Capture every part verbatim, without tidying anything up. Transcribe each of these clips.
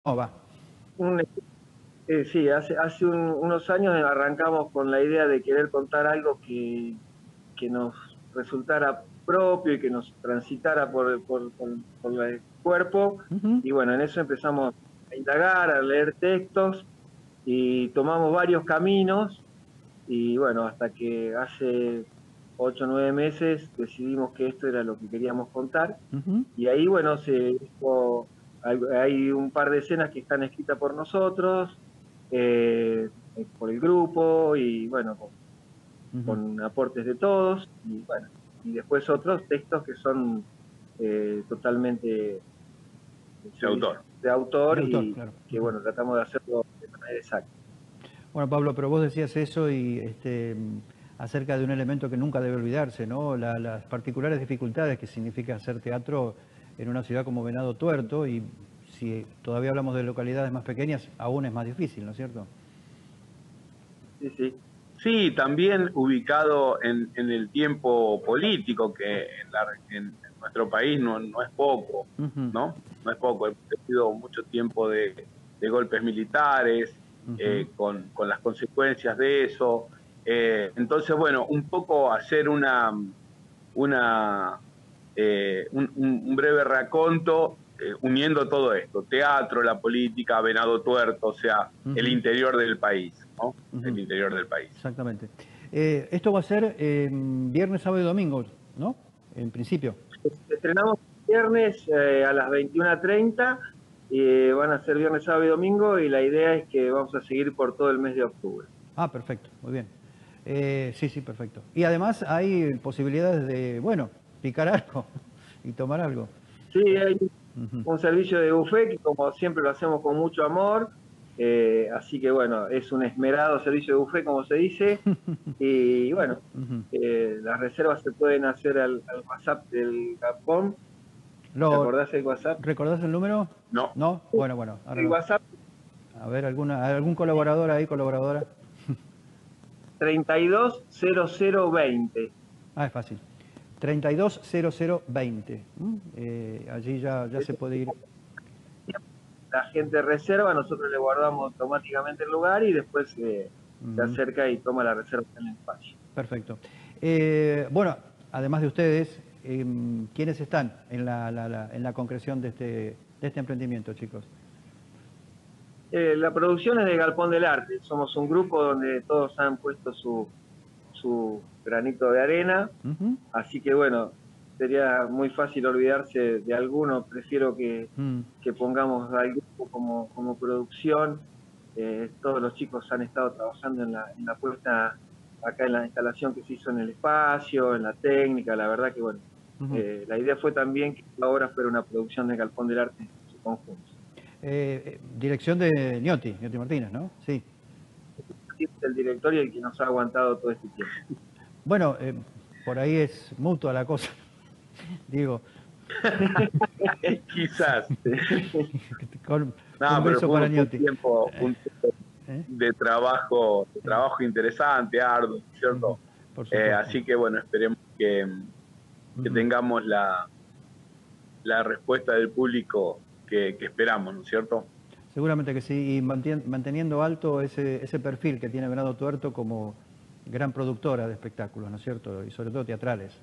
¿Cómo va? Un, eh, sí, hace, hace un, unos años arrancamos con la idea de querer contar algo que, que nos resultara propio y que nos transitara por, por, por, por el cuerpo. Ujú. Y bueno, en eso empezamos a indagar, a leer textos y tomamos varios caminos. Y bueno, hasta que hace ocho o nueve meses decidimos que esto era lo que queríamos contar. Ujú. Y ahí, bueno, se hizo, hay, hay un par de escenas que están escritas por nosotros, eh, por el grupo, y bueno, con, Ujú. con aportes de todos, y bueno, y después otros textos que son eh, totalmente De autor. de autor De autor, y claro. que Ujú. bueno, tratamos de hacerlo de manera exacta. Bueno, Pablo, pero vos decías eso y este, acerca de un elemento que nunca debe olvidarse, ¿no? La- las particulares dificultades que significa hacer teatro en una ciudad como Venado Tuerto, y si todavía hablamos de localidades más pequeñas, aún es más difícil, ¿no es cierto? Sí, sí. Sí, también ubicado en, en el tiempo político, que en, la, en, en nuestro país no, no es poco, Ujú. ¿no? No es poco. Hemos tenido mucho tiempo de, de golpes militares, Ujú. eh, con, con las consecuencias de eso. Eh, entonces, bueno, un poco hacer una, una eh, un, un, breve raconto eh, uniendo todo esto, teatro, la política, Venado Tuerto, o sea, el Ujú. interior del país, ¿no? Ujú. El interior del país. Exactamente. Eh, esto va a ser eh, viernes, sábado y domingo, ¿no? En principio. Estrenamos viernes eh, a las veintiuna treinta, y van a ser viernes, sábado y domingo, y la idea es que vamos a seguir por todo el mes de octubre. Ah, perfecto, muy bien. Eh, sí, sí, perfecto. Y además hay posibilidades de, bueno, picar algo y tomar algo. Sí, hay Ujú. un servicio de buffet que como siempre lo hacemos con mucho amor, eh, así que bueno, es un esmerado servicio de buffet como se dice, y bueno, Ujú. eh, las reservas se pueden hacer al, al WhatsApp del Capón. ¿Te Lo, acordás del WhatsApp? ¿Recordás el número? No, ¿No? Bueno, bueno, ahora El lo. WhatsApp A ver, alguna, algún colaborador ahí, colaboradora. treinta y dos cero cero veinte. Ah, es fácil. treinta y dos cero cero veinte. ¿Mm? Eh, allí ya, ya se puede ir. La gente reserva, nosotros le guardamos automáticamente el lugar y después eh, se Ujú. acerca y toma la reserva en el espacio. Perfecto. Eh, bueno, además de ustedes, eh, ¿quiénes están en la, la- la- en la concreción de este, de este emprendimiento, chicos? Eh, la producción es de Galpón del Arte, somos un grupo donde todos han puesto su, su granito de arena, Ujú. así que bueno, sería muy fácil olvidarse de alguno, prefiero que, Mm. que pongamos al grupo como, como producción. Eh, todos los chicos han estado trabajando en la, en la puesta acá en la instalación que se hizo en el espacio, en la técnica, la verdad que bueno, Ujú. eh, la idea fue también que la obra fuera una producción de Galpón del Arte en su conjunto. Eh, eh, dirección de Ñotti, Ñotti Martínez, ¿no? Sí. El director y el que nos ha aguantado todo este tiempo. Bueno, eh, por ahí es mutua la cosa. Digo, quizás. con, No, un pero beso fue para un, fue un Ñotti. tiempo, un tiempo ¿Eh? de trabajo, de Eh, trabajo interesante, arduo, ujú. ¿cierto? Por Eh, supuesto. así que bueno, esperemos que, que Ujú. tengamos la, la respuesta del público que, que esperamos, ¿no es cierto? Seguramente que sí, y mantien- manteniendo alto ese, ese perfil que tiene Venado Tuerto como gran productora de espectáculos, ¿no es cierto? Y sobre todo teatrales.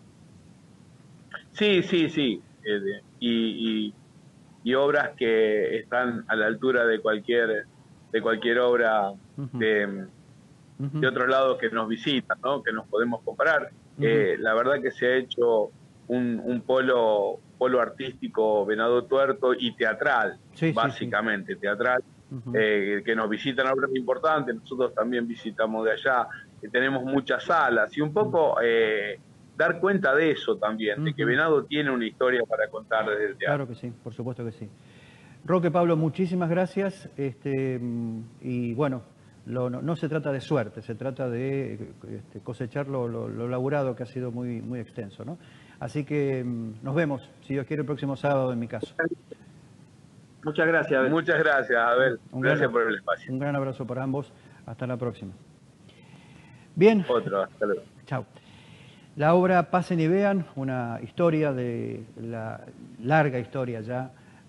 Sí, sí, sí. Eh, de- y, y, y obras que están a la altura de cualquier, de cualquier obra Ujú. de, Ujú. de otros lados que nos visitan, ¿no? Que nos podemos comparar. Ujú. Eh, la verdad que se ha hecho un, un polo, polo artístico Venado Tuerto y teatral, Sí, sí, sí. básicamente, teatral, Ujú. eh, que nos visitan obras importantes, nosotros también visitamos de allá, que tenemos muchas salas, y un poco eh, dar cuenta de eso también, de que Ujú. Venado tiene una historia para contar desde el teatro. Claro que sí, por supuesto que sí. Roque, Pablo, muchísimas gracias. Este, y bueno, lo- no, no se trata de suerte, se trata de este, cosechar lo, lo, lo laburado, que ha sido muy, muy extenso, ¿no? Así que mm, nos vemos, si Dios quiere, el próximo sábado en mi caso. Muchas gracias, Abel. Muchas gracias, Abel. Un gran, Gracias por el espacio. un gran abrazo para ambos. Hasta la próxima. Bien, Otro, hasta luego. chao. La obra Pasen y Vean, una historia de la larga historia ya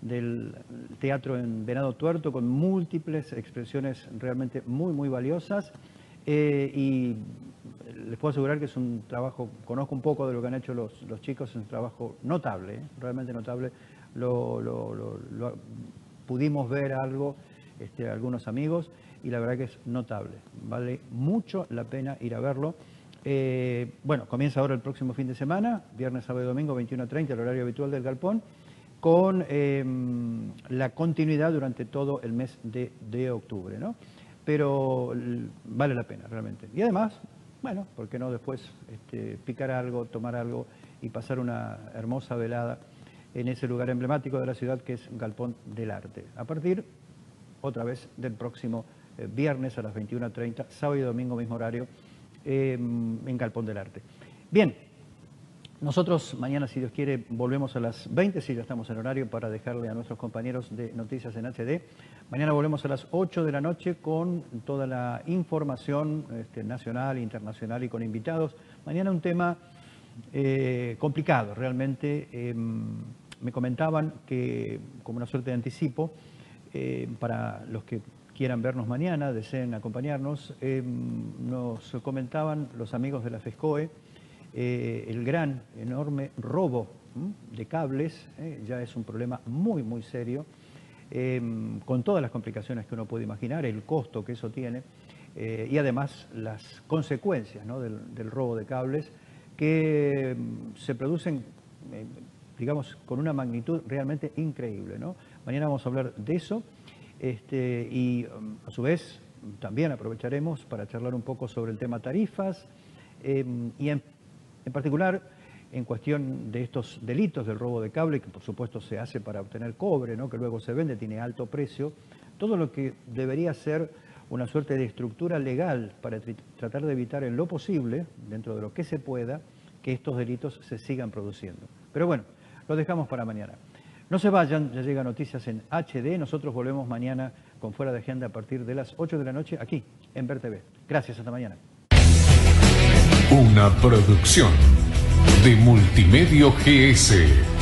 del teatro en Venado Tuerto, con múltiples expresiones realmente muy, muy valiosas. Eh, y les puedo asegurar que es un trabajo, conozco un poco de lo que han hecho los, los chicos, es un trabajo notable, ¿eh? Realmente notable. Lo, lo, lo, lo, pudimos ver algo, este, algunos amigos, y la verdad que es notable. Vale mucho la pena ir a verlo. Eh, bueno, comienza ahora el próximo fin de semana, viernes, sábado y domingo, veintiuno treinta, el horario habitual del Galpón, con eh, la continuidad durante todo el mes de, de octubre, ¿no? Pero vale la pena realmente. Y además, bueno, ¿por qué no después este, picar algo, tomar algo y pasar una hermosa velada en ese lugar emblemático de la ciudad que es Galpón del Arte? A partir, otra vez, del próximo eh, viernes a las veintiuno treinta, sábado y domingo, mismo horario, eh, en Galpón del Arte. Bien, nosotros mañana, si Dios quiere, volvemos a las veinte, si ya estamos en horario, para dejarle a nuestros compañeros de Noticias en H D. Mañana volvemos a las ocho de la noche con toda la información este, nacional, internacional y con invitados. Mañana un tema eh, complicado, realmente. Eh, me comentaban que, como una suerte de anticipo, eh, para los que quieran vernos mañana, deseen acompañarnos, eh, nos comentaban los amigos de la FESCOE, Eh, el gran, enorme robo ¿m? de cables, eh, ya es un problema muy, muy serio, eh, con todas las complicaciones que uno puede imaginar, el costo que eso tiene, eh, y además las consecuencias, ¿no? del, del robo de cables, que mm, se producen, eh, digamos, con una magnitud realmente increíble, ¿no? Mañana vamos a hablar de eso, este, y um, a su vez también aprovecharemos para charlar un poco sobre el tema tarifas, eh, y en En particular, en cuestión de estos delitos del robo de cable, que por supuesto se hace para obtener cobre, ¿no? que luego se vende, tiene alto precio, todo lo que debería ser una suerte de estructura legal para tr tratar de evitar en lo posible, dentro de lo que se pueda, que estos delitos se sigan produciendo. Pero bueno, lo dejamos para mañana. No se vayan, ya llega Noticias en H D, nosotros volvemos mañana con Fuera de Agenda a partir de las ocho de la noche aquí en Ver T V. Gracias, hasta mañana. Una producción de Multimedio G S.